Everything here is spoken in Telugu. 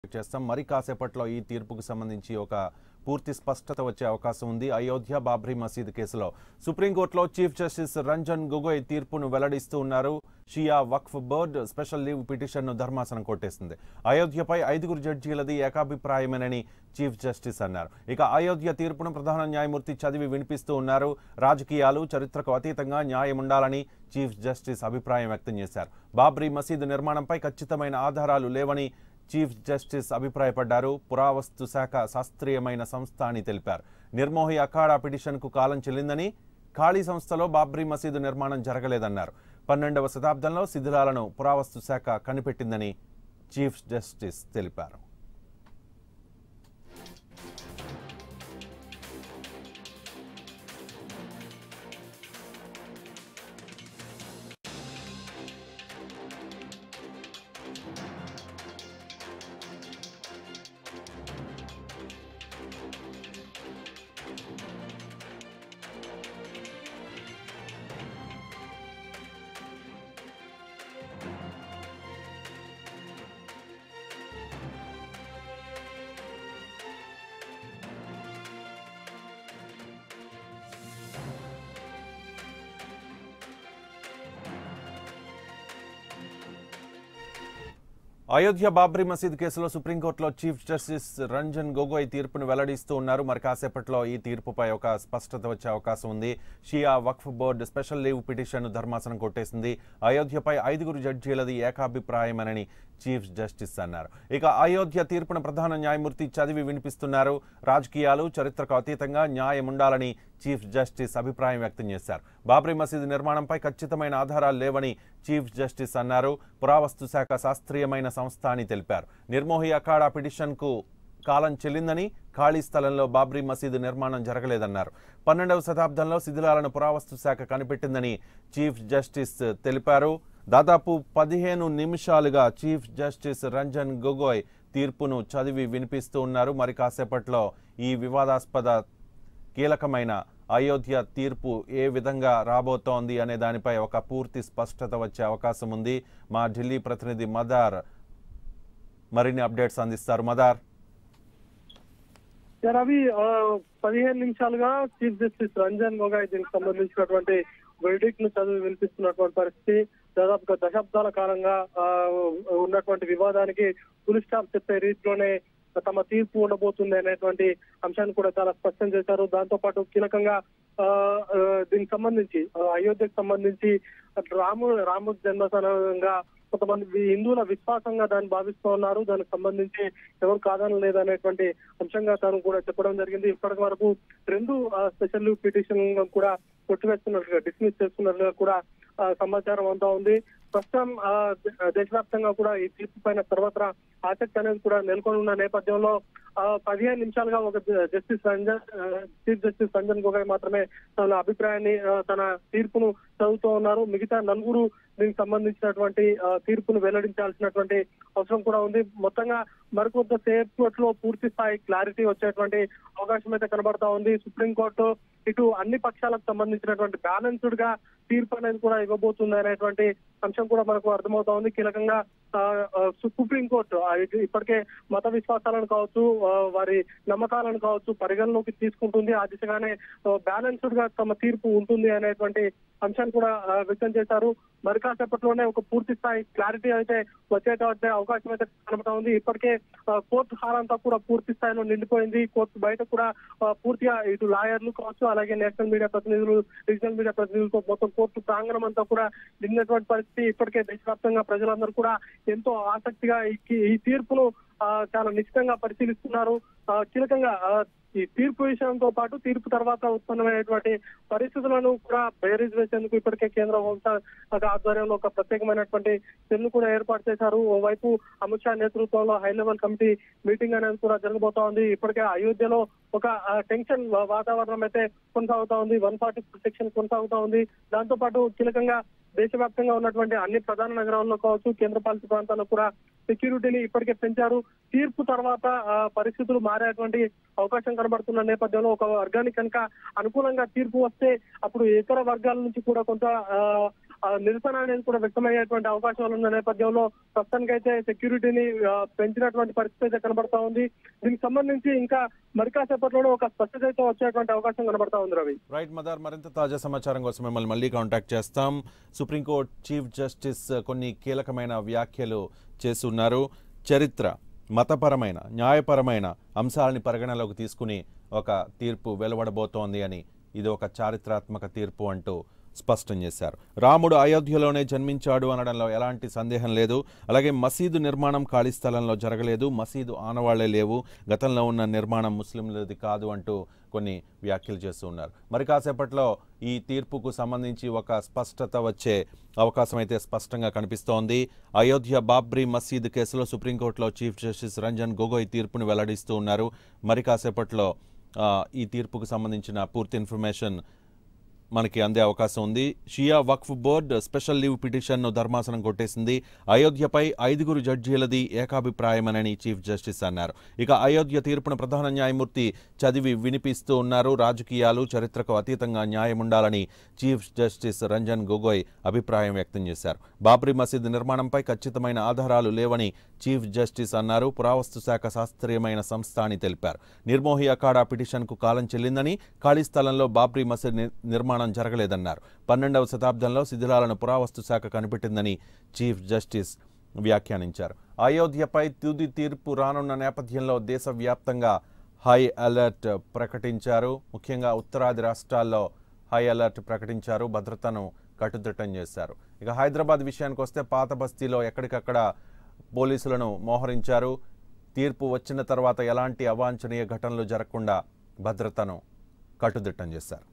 చేస్తాం మరి కాసేపట్లో ఈ తీర్పుకు సంబంధించి ఒక పూర్తి స్పష్టత వచ్చే అవకాశం ఉంది. అయోధ్య బాబ్రీ మసీద్ కేసులో సుప్రీంకోర్టులో చీఫ్ జస్టిస్ రంజన్ గొగోయ్ తీర్పును వెల్లడిస్తూ ఉన్నారు. Shia Waqf board special leave పిటిషన్ను ధర్మాసనం కొట్టేసింది. అయోధ్యపై 5 జడ్జీలది ఏకాభిప్రాయమేనని చీఫ్ జస్టిస్ అన్నారు. ఇక అయోధ్య తీర్పును ప్రధాన న్యాయమూర్తి చదివి వినిపిస్తూ ఉన్నారు. రాజకీయాలు చరిత్రకు అతీతంగా న్యాయం ఉండాలని చీఫ్ జస్టిస్ అభిప్రాయం వ్యక్తం చేశారు. బాబ్రీ మసీదు నిర్మాణంపై ఖచ్చితమైన ఆధారాలు లేవని చీఫ్ జస్టిస్ అభిప్రాయపడ్డారు. పురావస్తు శాఖ శాస్త్రీయమైన సంస్థ అని తెలిపారు. నిర్మోహి అఖాడా పిటిషన్కు కాలం చెల్లిందని, ఖాళీ సంస్థలో బాబ్రీ మసీదు నిర్మాణం జరగలేదన్నారు. 12వ శతాబ్దంలో శిథిలాలను పురావస్తు శాఖ కనిపెట్టిందని చీఫ్ జస్టిస్ తెలిపారు. అయోధ్య బాబ్రీ మసీద్ కేసులో సుప్రీంకోర్టులో చీఫ్ జస్టిస్ రంజన్ గొగోయ్ తీర్పును వెల్లడిస్తూ ఉన్నారు. మరి కాసేపట్లో ఈ తీర్పుపై ఒక స్పష్టత వచ్చే అవకాశం ఉంది. Shia Waqf board special leave పిటిషన్ను ధర్మాసనం కొట్టేసింది. అయోధ్యపై 5 జడ్జీలది ఏకాభిప్రాయమేనని చీఫ్ జస్టిస్ అన్నారు. ఇక అయోధ్య తీర్పును ప్రధాన న్యాయమూర్తి చదివి వినిపిస్తున్నారు. రాజకీయాలు చరిత్రకు అతీతంగా న్యాయం ఉండాలని చీఫ్ జస్టిస్ అభిప్రాయం వ్యక్తం చేశారు. బాబ్రీ మసీదు నిర్మాణంపై ఖచ్చితమైన ఆధారాలు లేవని చీఫ్ జస్టిస్ అన్నారు. పురావస్తు శాఖ శాస్త్రీయమైన సంస్థ అని తెలిపారు. నిర్మోహి అఖాడా పిటిషన్కు కాలం చెల్లిందని, ఖాళీ స్థలంలో బాబ్రీ మసీదు నిర్మాణం జరగలేదన్నారు. 12వ శతాబ్దంలో శిథిలాలను పురావస్తు శాఖ కనిపెట్టిందని చీఫ్ జస్టిస్ తెలిపారు. దాదాపు 15 నిమిషాలుగా చీఫ్ జస్టిస్ రంజన్ గొగోయ్ తీర్పును చదివి వినిపిస్తూ ఉన్నారు. మరి కాసేపట్లో ఈ వివాదాస్పద కీలకమైన అయోధ్య తీర్పు ఏ విధంగా రాబోతోంది అనే దానిపై ఒక పూర్తి స్పష్టత వచ్చే అవకాశం ఉంది. మా ఢిల్లీ ప్రతినిధి మదార్ మరిన్ని అప్డేట్స్ అందిస్తారు. మదార్. రవి, 15 నిమిషాలుగా చీఫ్ జస్టిస్ రంజన్ గొగోయ్ దీనికి సంబంధించినటువంటి వెర్డిక్ట్ ను చదివి వినిపిస్తున్నటువంటి పరిస్థితి. దాదాపుగా దశాబ్దాల కాలంగా ఉన్నటువంటి వివాదానికి ఫుల్ స్టాప్ చెప్పే రీతిలోనే తమ తీర్పు ఉండబోతుంది అనేటువంటి అంశాన్ని కూడా చాలా స్పష్టం చేశారు. దాంతో పాటు కీలకంగా దీనికి సంబంధించి అయోధ్యకు సంబంధించి రాము జన్మస్థానంగా కొంతమంది హిందువుల విశ్వాసంగా దాన్ని భావిస్తూ ఉన్నారు. దానికి సంబంధించి ఎవరు కాదని లేదనేటువంటి అంశంగా తాను కూడా చెప్పడం జరిగింది. ఇప్పటి వరకు 2 స్పెషల్ లీవ్ పిటిషన్ కూడా కొట్టివేస్తున్నట్లుగా, డిస్మిస్ చేస్తున్నట్లుగా కూడా సమాచారం అంతా ఉంది. ప్రస్తుతం దేశవ్యాప్తంగా కూడా ఈ తీర్పు పైన సర్వత్రా ఆసక్తి అనేది కూడా నెలకొని ఉన్న నేపథ్యంలో 15 నిమిషాలుగా ఒక చీఫ్ జస్టిస్ రంజన్ గొగోయ్ మాత్రమే తన అభిప్రాయాన్ని, తన తీర్పును చదువుతూ ఉన్నారు. మిగతా 4 దీనికి సంబంధించినటువంటి తీర్పును వెల్లడించాల్సినటువంటి అవసరం కూడా ఉంది. మొత్తంగా మరికొంత సేపట్లో పూర్తి స్థాయి క్లారిటీ వచ్చేటువంటి అవకాశం అయితే కనబడతా ఉంది. సుప్రీంకోర్టు ఇటు అన్ని పక్షాలకు సంబంధించినటువంటి బ్యాలెన్స్డ్ గా తీర్పు అనేది కూడా ఇవ్వబోతుంది అనేటువంటి అంశం కూడా మనకు అర్థమవుతా ఉంది. కీలకంగా సుప్రీంకోర్టు ఇప్పటికే మత విశ్వాసాలను కావచ్చు, వారి నమ్మకాలను కావచ్చు పరిగణలోకి తీసుకుంటుంది. ఆ దిశగానే బ్యాలెన్స్డ్ గా తమ తీర్పు ఉంటుంది అనేటువంటి అంశాన్ని కూడా వ్యక్తం చేశారు. మరి కాసేపట్లోనే ఒక పూర్తి స్థాయి క్లారిటీ అయితే వచ్చేటువంటి అవకాశం అయితే కనబడతా ఉంది. ఇప్పటికే కోర్టు హాల్ అంతా కూడా పూర్తి స్థాయిలో నిండిపోయింది. కోర్టు బయట కూడా పూర్తిగా ఇటు లాయర్లు కావచ్చు, అలాగే నేషనల్ మీడియా ప్రతినిధులు, రీజనల్ మీడియా ప్రతినిధులతో మొత్తం కోర్టు ప్రాంగణం అంతా కూడా నిండినటువంటి పరిస్థితి. ఇప్పటికే దేశవ్యాప్తంగా ప్రజలందరూ కూడా ఎంతో ఆసక్తిగా ఈ తీర్పును చాలా నిశ్చితంగా పరిశీలిస్తున్నారు. కీలకంగా ఈ తీర్పు విషయంతో పాటు తీర్పు తర్వాత ఉత్పన్నమైనటువంటి పరిస్థితులను కూడా బేరీజ్ వేసేందుకు ఇప్పటికే కేంద్ర హోంశాఖ ఆధ్వర్యంలో ఒక ప్రత్యేకమైనటువంటి సెల్ కూడా ఏర్పాటు చేశారు. ఓవైపు అమిత్ షా నేతృత్వంలో హై లెవెల్ కమిటీ మీటింగ్ అనేది కూడా జరగబోతా ఉంది. ఇప్పటికే అయోధ్యలో ఒక టెన్షన్ వాతావరణం అయితే కొనసాగుతా ఉంది. 140 సెక్షన్ కొనసాగుతా ఉంది. దాంతో పాటు కీలకంగా దేశవ్యాప్తంగా ఉన్నటువంటి అన్ని ప్రధాన నగరాల్లో కావచ్చు, కేంద్రపాలిత ప్రాంతాల్లో కూడా సెక్యూరిటీని ఇప్పటికే పెంచారు. తీర్పు తర్వాత పరిస్థితులు మారేటువంటి అవకాశం కనబడుతున్న నేపథ్యంలో ఒక వర్గానికి కనుక అనుకూలంగా తీర్పు వస్తే అప్పుడు ఇతర వర్గాల నుంచి కూడా కొంత నిరసన అనేది కూడా వ్యక్తమయ్యేటువంటి అవకాశాలు ఉన్న నేపథ్యంలో ప్రస్తుతానికైతే సెక్యూరిటీని పెంచినటువంటి పరిస్థితి అయితే కనబడతా ఉంది. దీనికి సంబంధించి ఇంకా మరి కాసేపట్లోనే ఒక స్పష్టత అయితే వచ్చేటువంటి అవకాశం కనబడతా ఉంది. రవి, రైట్ మదార్, మరింత తాజా సమాచారం కోసం మిమ్మల్ని మళ్ళీ కాంటాక్ట్ చేస్తాం. సుప్రీంకోర్టు చీఫ్ జస్టిస్ కొన్ని కీలకమైన వ్యాఖ్యలు చేస్తున్నారు. చరిత్ర, మతపరమైన, న్యాయపరమైన అంశాలని పరిగణలోకి తీసుకుని ఒక తీర్పు వెలువడబోతోంది అని, ఇది ఒక చారిత్రాత్మక తీర్పు అంటూ స్పష్టం చేశారు. రాముడు అయోధ్యలోనే జన్మించాడు అనడంలో ఎలాంటి సందేహం లేదు. అలాగే మసీదు నిర్మాణం ఖాళీ స్థలంలో జరగలేదు, మసీదు ఆనవాళ్లే లేవు, గతంలో ఉన్న నిర్మాణం ముస్లింలది కాదు అంటూ కొన్ని వ్యాఖ్యలు చేస్తూ ఉన్నారు. మరి కాసేపట్లో ఈ తీర్పుకు సంబంధించి ఒక స్పష్టత వచ్చే అవకాశం అయితే స్పష్టంగా కనిపిస్తోంది. అయోధ్య బాబ్రీ మసీద్ కేసులో సుప్రీంకోర్టులో చీఫ్ జస్టిస్ రంజన్ గొగోయ్ తీర్పును వెల్లడిస్తూ ఉన్నారు. మరి కాసేపట్లో ఈ తీర్పుకు సంబంధించిన పూర్తి ఇన్ఫర్మేషన్ మనకి అందే అవకాశం ఉంది. Shia Waqf board special leave పిటిషన్ను ధర్మాసనం కొట్టేసింది. అయోధ్యపై 5 జడ్జీలది ఏకాభిప్రాయమని చీఫ్ జస్టిస్ అన్నారు. ఇక అయోధ్య తీర్పును ప్రధాన న్యాయమూర్తి చదివి వినిపిస్తూ ఉన్నారు. రాజకీయాలు, చరిత్రకు అతీతంగా న్యాయం ఉండాలని చీఫ్ జస్టిస్ రంజన్ గొగోయ్ అభిప్రాయం వ్యక్తం చేశారు. బాబ్రీ మసీద్ నిర్మాణంపై ఖచ్చితమైన ఆధారాలు లేవని చీఫ్ జస్టిస్ అన్నారు. పురావస్తు శాఖ శాస్త్రీయమైన సంస్థ అని తెలిపారు. నిర్మోహి అఖాడా పిటిషన్కు కాలం చెల్లిందని, ఖాళీ స్థలంలో బాబ్రీ మసీద్ నిర్మాణం జరగలేదన్నారు. 12వ శతాబ్దంలో శిథిలాలను పురావస్తు శాఖ కనిపెట్టిందని చీఫ్ జస్టిస్ వ్యాఖ్యానించారు. అయోధ్యపై తుది తీర్పు రానున్న నేపథ్యంలో దేశవ్యాప్తంగా హై అలర్ట్ ప్రకటించారు. ముఖ్యంగా ఉత్తరాది రాష్ట్రాల్లో హై అలర్ట్ ప్రకటించారు, భద్రతను కట్టుదిట్టం చేశారు. ఇక హైదరాబాద్ విషయానికి వస్తే పాత బస్తీలో ఎక్కడికక్కడ పోలీసులను మోహరించారు. తీర్పు వచ్చిన తర్వాత ఎలాంటి అవాంఛనీయ ఘటనలు జరగకుండా భద్రతను కట్టుదిట్టం చేశారు.